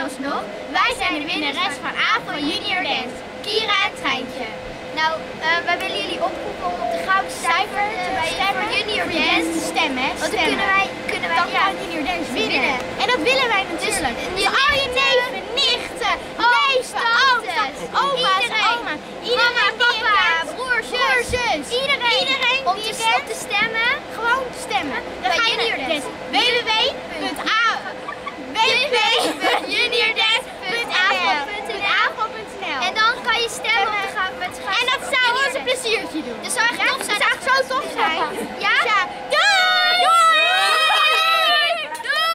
alsnog. Wij zijn de winnares van AVO Junior Dance, Kira en Treintje. Nou, wij willen jullie oproepen om op de gouden cijfer voor Junior Dance te stemmen. Want dan kunnen wij Junior Dance winnen. En dat willen wij natuurlijk. Dus al je neven, nichten, neesten, tantes, oma's, oma's, mama, papa, broer, zus. Iedereen om te stemmen. Gewoon stemmen. Dan ga je Junior Dance. www.juniordance.avo.nl. En dan kan je stemmen op de gouden. En dat zou ons een pleziertje doen. Dat zou echt tof zijn. Dat zou echt zo tof zijn. Ja?